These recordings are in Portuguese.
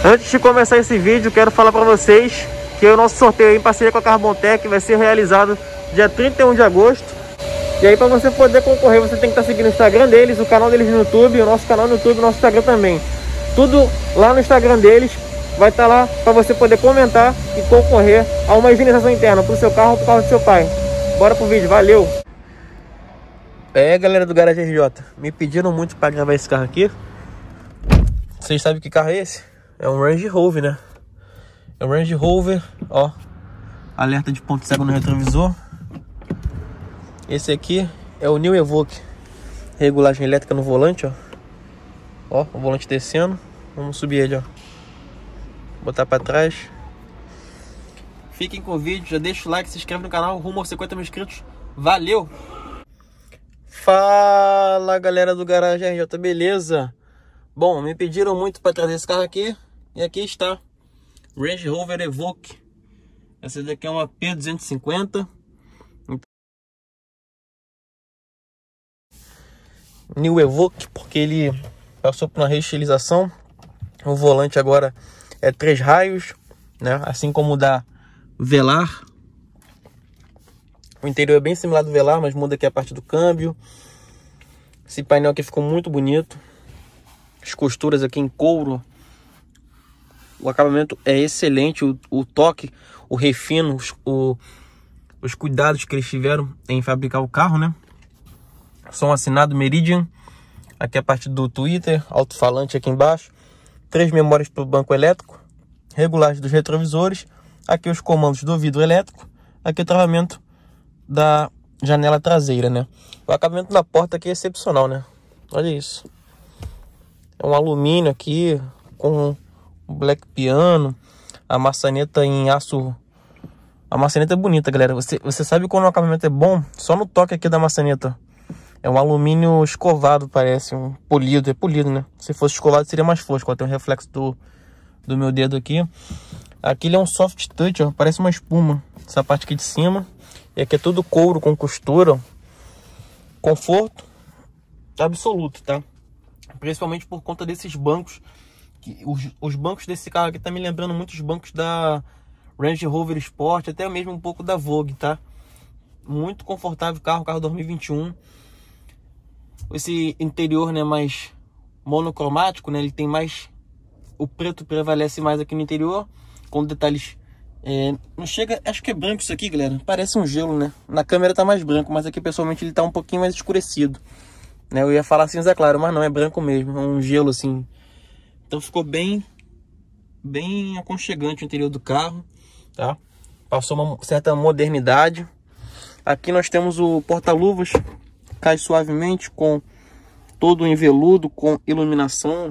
Antes de começar esse vídeo, quero falar para vocês que o nosso sorteio em parceria com a Carbontec vai ser realizado dia 31 de agosto. E aí, para você poder concorrer, você tem que estar seguindo o Instagram deles, o canal deles no YouTube, o nosso canal no YouTube, o nosso Instagram também. Tudo lá no Instagram deles vai estar lá para você poder comentar e concorrer a uma higienização interna para o seu carro ou para o carro do seu pai. Bora pro vídeo, valeu! Galera do Garage RJ, me pediram muito para gravar esse carro aqui. Vocês sabem que carro é esse? É um Range Rover, né? É um Range Rover, ó. Alerta de ponto cego no retrovisor. Esse aqui é o New Evoque. Regulagem elétrica no volante, ó. Ó, o volante descendo. Vamos subir ele, ó. Botar pra trás. Fiquem com o vídeo, já deixa o like, se inscreve no canal, rumo aos 50 mil inscritos. Valeu! Fala, galera do Garage RJ, beleza? Bom, me pediram muito para trazer esse carro aqui. E aqui está, Range Rover Evoque. Essa daqui é uma P250. New Evoque, porque ele passou por uma reestilização. O volante agora é 3 raios, né? Assim como o da Velar. O interior é bem similar do Velar, mas muda aqui a parte do câmbio. Esse painel aqui ficou muito bonito. As costuras aqui em couro. O acabamento é excelente. O toque, o refino, os cuidados que eles tiveram em fabricar o carro, né? Som assinado Meridian. Aqui a parte do Twitter, alto-falante aqui embaixo. 3 memórias para o banco elétrico. Regulagem dos retrovisores. Aqui os comandos do vidro elétrico. Aqui o travamento da janela traseira, né? O acabamento da porta aqui é excepcional, né? Olha isso. É um alumínio aqui com o black piano. A maçaneta em aço. A maçaneta é bonita, galera. Você sabe quando o acabamento é bom? Só no toque aqui da maçaneta. É um alumínio escovado, parece. Um polido. É polido, né? Se fosse escovado seria mais fosco. Ó, tem um reflexo do meu dedo aqui. Aqui ele é um soft touch, ó. Parece uma espuma. Essa parte aqui de cima. E aqui é tudo couro com costura. Ó. Conforto absoluto, tá? Principalmente por conta desses bancos. Os bancos desse carro aqui tá me lembrando muito os bancos da Range Rover Sport, até mesmo um pouco da Vogue, tá? Muito confortável carro 2021. Esse interior, né, mais monocromático, né? Ele tem mais... O preto prevalece mais aqui no interior, com detalhes... não chega... Acho que é branco isso aqui, galera. Parece um gelo, né? Na câmera tá mais branco, mas aqui pessoalmente ele tá um pouquinho mais escurecido. Né? Eu ia falar cinza claro, mas não, é branco mesmo. É um gelo assim. Então ficou bem aconchegante o interior do carro, tá? Passou uma certa modernidade. Aqui nós temos o porta-luvas. Cai suavemente com todo o enveludo, com iluminação.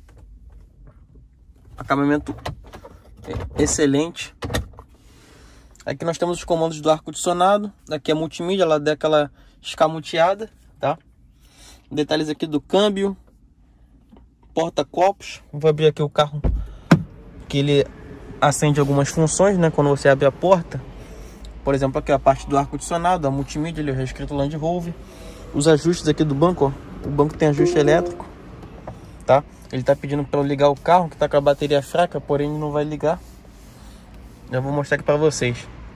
Acabamento excelente. Aqui nós temos os comandos do ar-condicionado. Aqui é multimídia, ela dá aquela escamoteada, tá? Detalhes aqui do câmbio. Porta-copos. Vou abrir aqui o carro, que ele acende algumas funções, né? Quando você abre a porta. Por exemplo, aqui a parte do ar-condicionado, a multimídia, ele é escrito Land Rover. Os ajustes aqui do banco, ó. O banco tem ajuste elétrico, tá? Ele tá pedindo para eu ligar o carro, que tá com a bateria fraca, porém ele não vai ligar. Já vou mostrar aqui para vocês.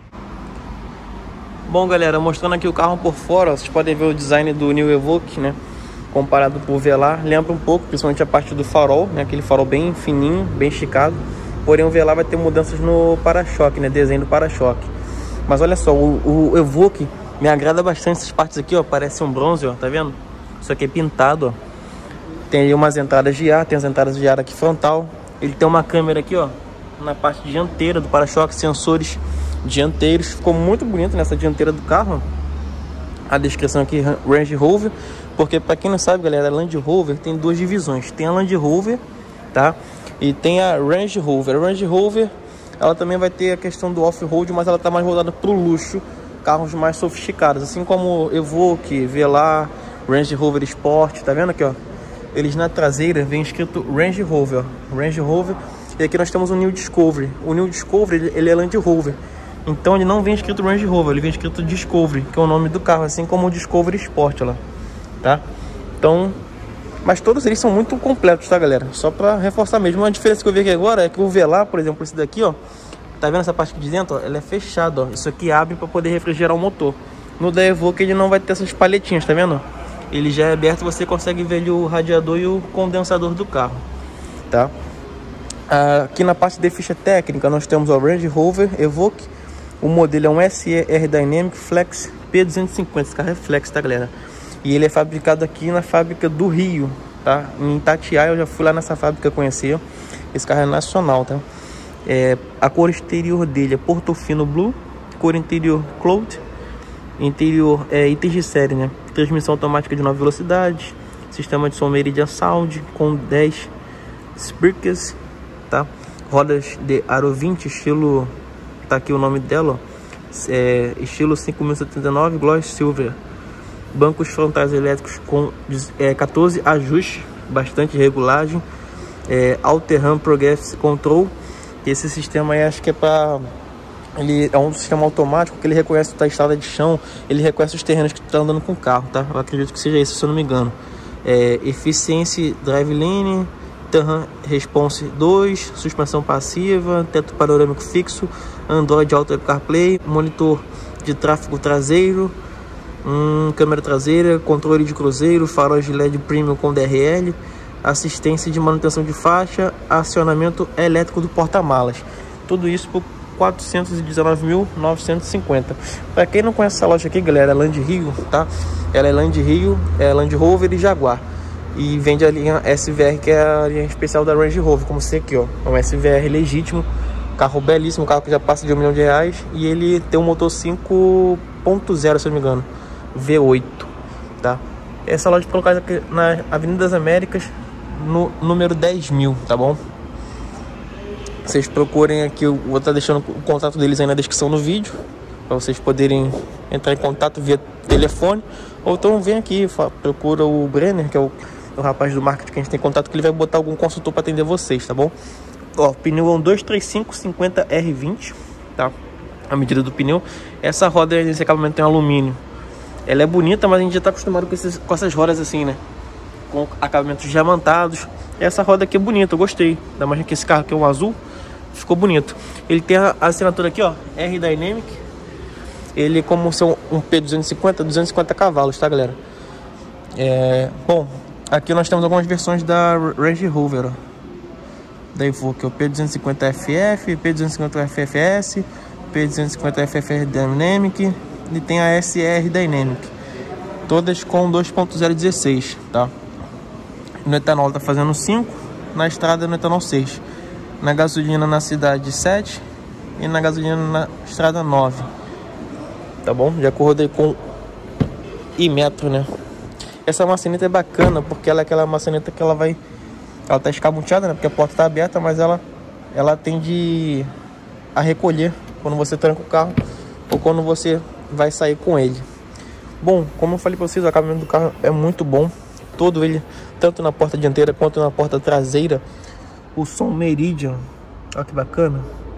Bom, galera, mostrando aqui o carro por fora, ó, vocês podem ver o design do New Evoque, né? Comparado por Velar, lembra um pouco, principalmente a parte do farol, né? Aquele farol bem fininho, bem esticado. Porém o Velar vai ter mudanças no para-choque, né? Desenho do para-choque. Mas olha só, o Evoque me agrada bastante essas partes aqui, ó. Parece um bronze, ó, tá vendo? Isso aqui é pintado, ó. Tem aí umas entradas de ar, tem as entradas de ar aqui frontal. Ele tem uma câmera aqui, ó, na parte dianteira do para-choque, sensores dianteiros. Ficou muito bonito nessa dianteira do carro, ó. A descrição aqui, Range Rover. Porque para quem não sabe, galera, a Land Rover tem duas divisões. Tem a Land Rover, tá? E tem a Range Rover. A Range Rover, ela também vai ter a questão do off-road, mas ela tá mais voltada pro luxo, carros mais sofisticados, assim como Evoque, Velar, Range Rover Sport, tá vendo aqui, ó? Eles na traseira vem escrito Range Rover, ó. Range Rover. E aqui nós temos o New Discovery. O New Discovery, ele é Land Rover. Então ele não vem escrito Range Rover, ele vem escrito Discovery, que é o nome do carro, assim como o Discovery Sport lá, tá? Então Mas todos eles são muito completos, tá, galera? Só pra reforçar mesmo. Uma diferença que eu vi aqui agora é que o velar, por exemplo, esse daqui, ó, tá vendo essa parte aqui de dentro, ó? Ela é fechada, ó. Isso aqui abre pra poder refrigerar o motor. No da Evoque ele não vai ter essas palhetinhas, tá vendo? Ele já é aberto, você consegue ver ali o radiador e o condensador do carro, tá? Aqui na parte de ficha técnica nós temos o Range Rover Evoque. O modelo é um SE-R Dynamic Flex P250. Esse carro é flex, tá, galera? E ele é fabricado aqui na fábrica do Rio, tá? Em Itatiaia, eu já fui lá nessa fábrica conhecer. Esse carro é nacional, tá? A cor exterior dele é Portofino Blue, cor interior Cloud, interior itens de série, né? Transmissão automática de 9 velocidades, sistema de som Meridian Sound com 10 speakers, tá? Rodas de Aro 20, estilo, tá aqui o nome dela, ó. Estilo 5079 Gloss Silver. Bancos frontais elétricos com 14 ajustes, bastante regulagem. All-Terrain Progressive Control. Esse sistema aí acho que é para... Ele é um sistema automático que ele reconhece a estrada de chão, ele reconhece os terrenos que tu tá andando com o carro, tá? Eu acredito que seja isso, se eu não me engano. Eficiência Drive Lane, Terrain Response 2, suspensão passiva, teto panorâmico fixo, Android Auto CarPlay, monitor de tráfego traseiro, câmera traseira, controle de cruzeiro, faróis de LED Premium com DRL, assistência de manutenção de faixa, acionamento elétrico do porta-malas. Tudo isso por 419.950. Para quem não conhece essa loja aqui, galera, é Land Rio, tá? Ela é Land Rio, Land Rover e Jaguar. E vende a linha SVR, que é a linha especial da Range Rover, como você aqui, ó. É um SVR legítimo, carro belíssimo, carro que já passa de R$1 milhão. E ele tem um motor 5.0, se eu não me engano, V8, tá? Essa loja foi colocada aqui na Avenida das Américas, no número 10.000, tá bom? Vocês procurem aqui, eu vou estar deixando o contato deles aí na descrição do vídeo, para vocês poderem entrar em contato via telefone, ou então vem aqui, procura o Brenner, que é o rapaz do marketing que a gente tem contato, que ele vai botar algum consultor para atender vocês, tá bom? Ó, o pneu é um 235/50R20, tá? A medida do pneu. Essa roda desse acabamento tem alumínio. Ela é bonita, mas a gente já tá acostumado com essas rodas assim, né? Com acabamentos diamantados. Essa roda aqui é bonita, eu gostei. Ainda mais que esse carro aqui é um azul, ficou bonito. Ele tem a assinatura aqui, ó, R Dynamic. Ele, como são um P250, 250 cavalos, tá, galera? Bom, aqui nós temos algumas versões da Range Rover, ó. Da Evoque, o P250FF, P250FFS, P250FF Dynamic e tem a SR Dynamic. Todas com 2.016, tá? No etanol tá fazendo 5, na estrada no etanol 6. Na gasolina na cidade 7 e na gasolina na estrada 9. Tá bom? Já rodei com Imetro, né? Essa maçaneta é bacana porque ela é aquela maçaneta que ela tá escamoteada, né? Porque a porta tá aberta, mas ela tende a recolher quando você tranca o carro ou quando você vai sair com ele. Bom, como eu falei pra vocês, o acabamento do carro é muito bom. Todo ele, tanto na porta dianteira quanto na porta traseira. O som Meridian, olha que bacana.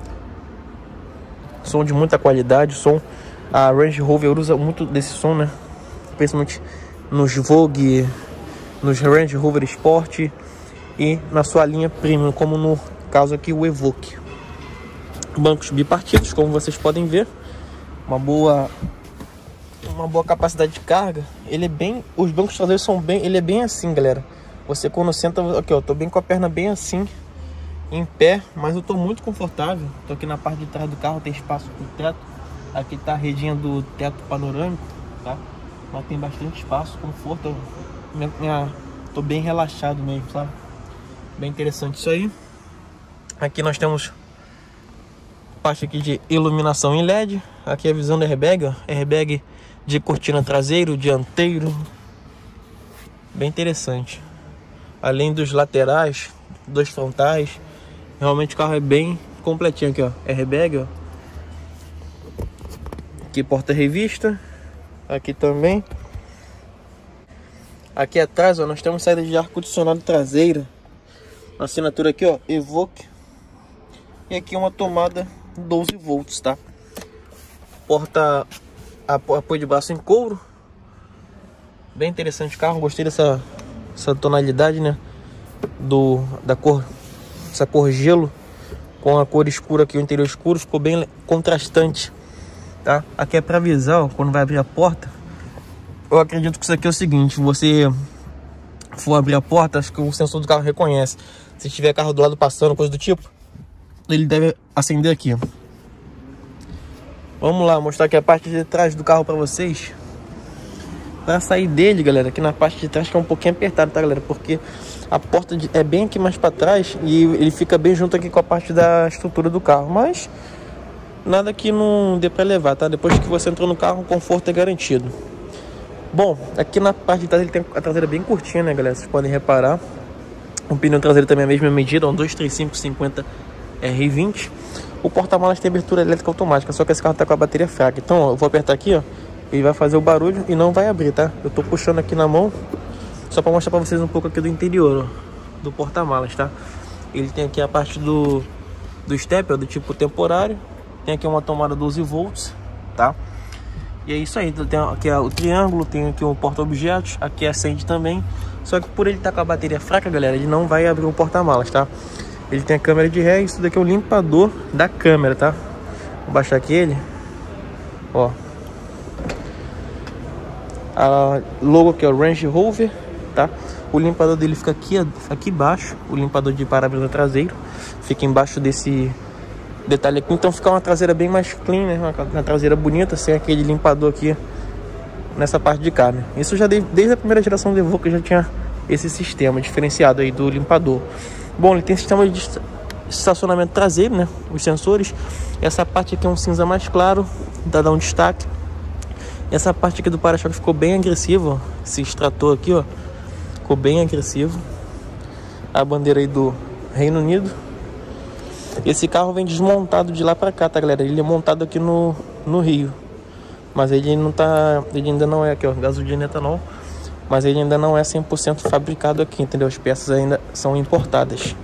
Som de muita qualidade, som. A Range Rover usa muito desse som, né? Principalmente nos Vogue, nos Range Rover Sport e na sua linha Premium, como no caso aqui o Evoque. Bancos bipartidos, como vocês podem ver. Uma boa capacidade de carga. Ele é bem, os bancos traseiros são bem, ele é bem assim, galera. Você quando senta, aqui ó, tô bem com a perna bem assim, em pé, mas eu tô muito confortável. Tô aqui na parte de trás do carro, tem espaço pro teto. Aqui tá a redinha do teto panorâmico, tá? Mas tem bastante espaço, conforto. Tô bem relaxado mesmo, sabe? Bem interessante isso aí. Aqui nós temos parte aqui de iluminação em LED. Aqui é a visão do airbag, ó. Airbag de cortina traseiro, dianteiro. Bem interessante. Além dos laterais, dois frontais. Realmente o carro é bem completinho aqui, ó. Airbag, ó. Aqui porta-revista. Aqui também. Aqui atrás, ó, nós temos saída de ar-condicionado traseira. Assinatura aqui, ó, Evoque. E aqui uma tomada 12 volts, tá? Porta, apoio de braço em couro. Bem interessante o carro, gostei essa tonalidade, né, da cor, essa cor gelo com a cor escura aqui, o interior escuro, ficou bem contrastante, tá? Aqui é para avisar, ó, quando vai abrir a porta. Eu acredito que isso aqui é o seguinte: você for abrir a porta, acho que o sensor do carro reconhece. Se tiver carro do lado passando, coisa do tipo, ele deve acender aqui. Vamos lá, mostrar aqui a parte de trás do carro para vocês. Para sair dele, galera, aqui na parte de trás que é um pouquinho apertado, tá, galera? Porque a porta é bem aqui mais para trás e ele fica bem junto aqui com a parte da estrutura do carro. Mas nada que não dê para levar, tá? Depois que você entrou no carro, o conforto é garantido. Bom, aqui na parte de trás ele tem a traseira bem curtinha, né, galera? Vocês podem reparar. O pneu traseiro também é a mesma medida, um 235/50 R20. O porta-malas tem abertura elétrica automática, só que esse carro tá com a bateria fraca. Então, ó, eu vou apertar aqui, ó, ele vai fazer o barulho e não vai abrir, tá? Eu tô puxando aqui na mão, só para mostrar para vocês um pouco aqui do interior, ó, do porta-malas, tá? Ele tem aqui a parte do step, ó, do tipo temporário. Tem aqui uma tomada 12 volts, tá? E é isso aí, tem aqui o triângulo, tem aqui o porta-objetos, aqui acende também. Só que por ele estar com a bateria fraca, galera, ele não vai abrir o porta-malas, tá? Ele tem a câmera de ré, isso daqui é o limpador da câmera, tá? Vou baixar aqui ele, ó. A logo aqui é o Range Rover, tá? O limpador dele fica aqui, ó, aqui embaixo, o limpador de para-brisa traseiro. Fica embaixo desse detalhe aqui, então fica uma traseira bem mais clean, né? Uma traseira bonita, sem aquele limpador aqui nessa parte de cá, né? Isso já desde a primeira geração do Evoque já tinha esse sistema diferenciado aí do limpador. Bom, ele tem sistema de estacionamento traseiro, né? Os sensores. Essa parte aqui é um cinza mais claro, dá um destaque. Essa parte aqui do para-choque ficou bem agressivo, ó. Esse extrator aqui, ó, ficou bem agressivo. A bandeira aí do Reino Unido. Esse carro vem desmontado de lá pra cá, tá, galera? Ele é montado aqui no Rio. Mas ele não tá... Ele ainda não é aqui, ó, gasolina e etanol. Mas ele ainda não é 100% fabricado aqui, entendeu? As peças ainda são importadas.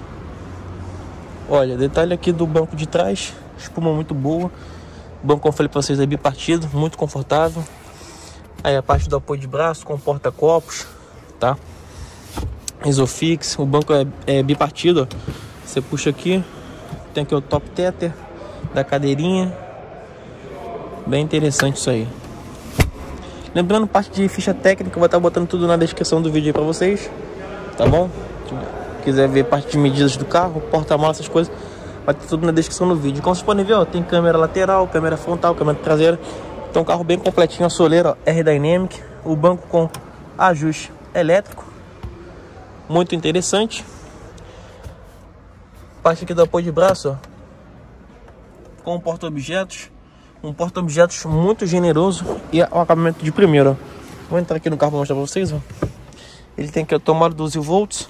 Olha, detalhe aqui do banco de trás. Espuma muito boa. O banco, como eu falei pra vocês, é bipartido, muito confortável. Aí a parte do apoio de braço com porta-copos, tá? Isofix. O banco é bipartido, ó. Você puxa aqui. Tem aqui o top tether da cadeirinha. Bem interessante isso aí. Lembrando, parte de ficha técnica, eu vou estar botando tudo na descrição do vídeo aí pra vocês, tá bom? Se quiser ver parte de medidas do carro, porta-malas, essas coisas, vai ter tudo na descrição do vídeo. Como vocês podem ver, ó, tem câmera lateral, câmera frontal, câmera traseira. Então, um carro bem completinho, a soleira, ó, R-Dynamic. O banco com ajuste elétrico, muito interessante. Parte aqui do apoio de braço, ó, com porta-objetos. Um porta-objetos muito generoso e o acabamento de primeira. Vou entrar aqui no carro para mostrar para vocês, ó. Ele tem aqui a tomada 12 volts.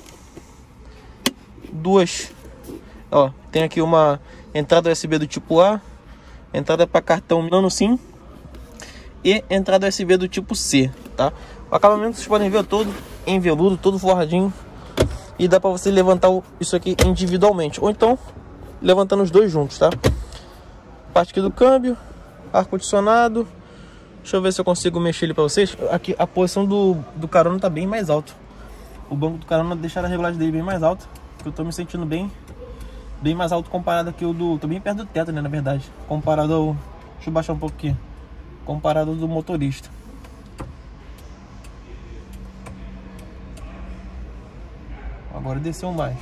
Duas, ó, tem aqui uma entrada USB do tipo A, entrada para cartão nano SIM e entrada USB do tipo C, tá? O acabamento vocês podem ver todo em veludo, todo forradinho. E dá para você levantar isso aqui individualmente, ou então levantando os dois juntos, tá? Parte aqui do câmbio, ar-condicionado. Deixa eu ver se eu consigo mexer ele para vocês. Aqui a posição do carona tá bem mais alto. O banco do carona deixaram a regulagem dele bem mais alto, que eu tô me sentindo bem mais alto comparado aqui o do... Tô bem perto do teto, né, na verdade. Comparado ao... Deixa eu baixar um pouco aqui. Comparado ao do motorista. Agora desceu mais.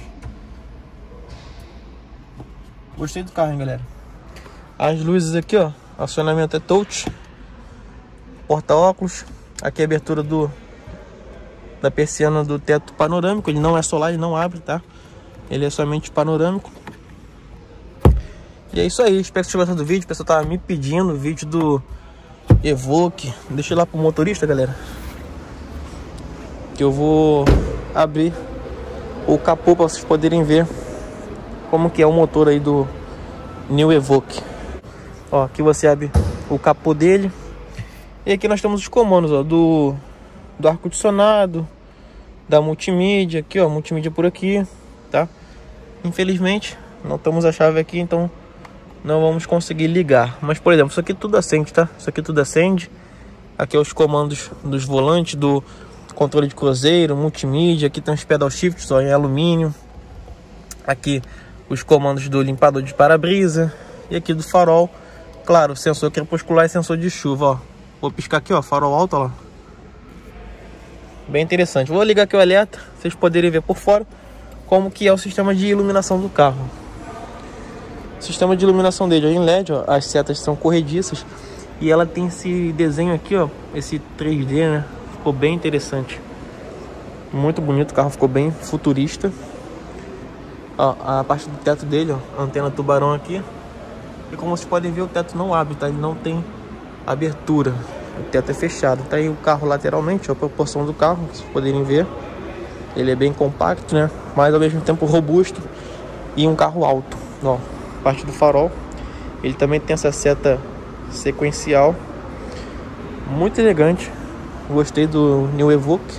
Gostei do carro, hein, galera. As luzes aqui, ó, acionamento é touch. Porta-óculos. Aqui a abertura da persiana do teto panorâmico. Ele não é solar, ele não abre, tá? Ele é somente panorâmico. E é isso aí, espero que vocês gostem do vídeo. O pessoal tava me pedindo o vídeo do Evoque. Deixa eu ir lá pro motorista, galera, que eu vou abrir o capô para vocês poderem ver como que é o motor aí do New Evoque. Ó, aqui você abre o capô dele. E aqui nós temos os comandos, ó, do ar-condicionado, da multimídia. Aqui, ó, multimídia por aqui, tá? Infelizmente não temos a chave aqui, então não vamos conseguir ligar. Mas, por exemplo, isso aqui tudo acende, tá? Isso aqui tudo acende. Aqui é os comandos dos volantes, do controle de cruzeiro, multimídia. Aqui tem os pedal shifts, ó, em alumínio. Aqui os comandos do limpador de para-brisa. E aqui do farol, claro, sensor crepuscular e sensor de chuva, ó. Vou piscar aqui, ó, farol alto, ó. Bem interessante. Vou ligar aqui o alerta, vocês poderem ver por fora como que é o sistema de iluminação do carro. O sistema de iluminação dele é em LED, ó. As setas são corrediças. E ela tem esse desenho aqui, ó, esse 3D, né? Ficou bem interessante. Muito bonito, o carro ficou bem futurista. Ó, a parte do teto dele, ó, antena tubarão aqui. E como vocês podem ver, o teto não abre, tá? Ele não tem abertura. O teto é fechado. Tá aí o carro lateralmente, ó, a proporção do carro, que vocês poderem ver. Ele é bem compacto, né? Mas ao mesmo tempo robusto. E um carro alto, ó. Parte do farol. Ele também tem essa seta sequencial. Muito elegante. Gostei do New Evoque.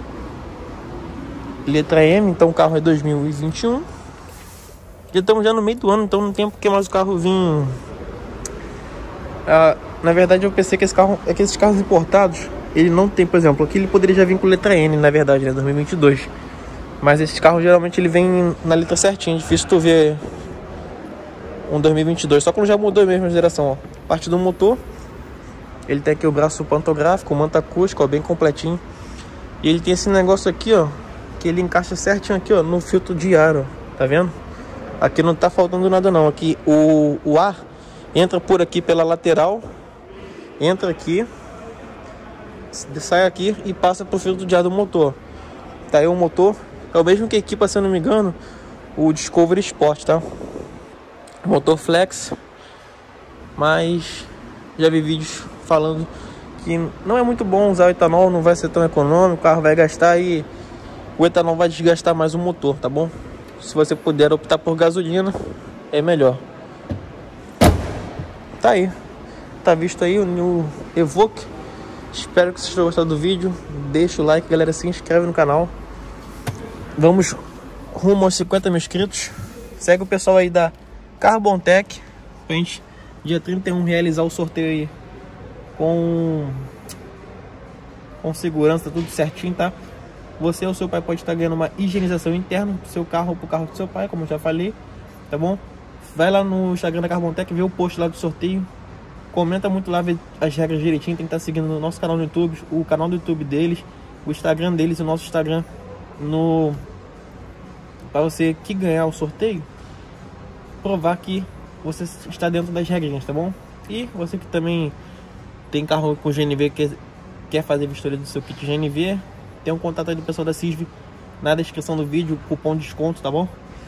Letra M, então o carro é 2021. Já estamos já no meio do ano, então não tem porque mais o carro vir. Na verdade eu pensei que esse carro, é que esses carros importados, ele não tem, por exemplo, aqui ele poderia já vir com letra N, na verdade, né, 2022. Mas esses carros geralmente ele vem na letra certinha, difícil tu ver um 2022, só quando já mudou mesmo a geração, ó. Parte do motor, ele tem aqui o braço pantográfico, o manto acústico, ó, bem completinho. E ele tem esse negócio aqui, ó, que ele encaixa certinho aqui, ó, no filtro de ar, ó, tá vendo? Aqui não tá faltando nada não, aqui o ar entra por aqui pela lateral, entra aqui, sai aqui e passa pro filtro de ar do motor. Tá aí o motor, é o mesmo que equipa, se eu não me engano, o Discovery Sport, tá? Motor flex, mas já vi vídeos falando que não é muito bom usar o etanol, não vai ser tão econômico, o carro vai gastar e o etanol vai desgastar mais o motor, tá bom? Se você puder optar por gasolina, é melhor. Tá aí, tá visto aí o New Evoque. Espero que vocês tenham gostado do vídeo. Deixa o like, galera, se inscreve no canal. Vamos rumo aos 50 mil inscritos. Segue o pessoal aí da Carbontec pra gente, dia 31, realizar o sorteio aí com segurança, tudo certinho, tá? Você ou seu pai pode estar ganhando uma higienização interna pro seu carro ou pro carro do seu pai, como eu já falei, tá bom? Vai lá no Instagram da Carbontec, vê o post lá do sorteio. Comenta muito lá, vê as regras direitinho. Tem que estar seguindo o nosso canal no YouTube, o canal do YouTube deles, o Instagram deles e o nosso Instagram para você que ganhar o sorteio, provar que você está dentro das regrinhas, tá bom? E você que também tem carro com GNV, quer fazer vistoria do seu kit GNV, tem um contato aí do pessoal da CISV na descrição do vídeo, cupom de desconto, tá bom?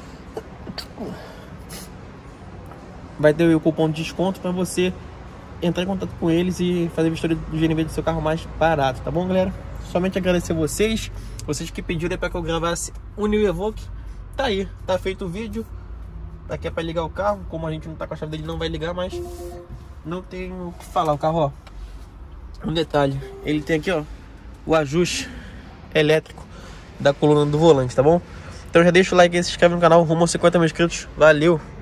Vai ter o cupom de desconto para você entrar em contato com eles e fazer a vistoria do GNV do seu carro mais barato, tá bom, galera? Somente agradecer vocês que pediram para que eu gravasse o New Evoque. Tá aí, tá feito o vídeo. Aqui é para ligar o carro, como a gente não tá com a chave dele, não vai ligar, mas não tem o que falar. O carro, ó, um detalhe, ele tem aqui, ó, o ajuste elétrico da coluna do volante, tá bom? Então já deixa o like aí, se inscreve no canal, rumo aos 50 mil inscritos. Valeu!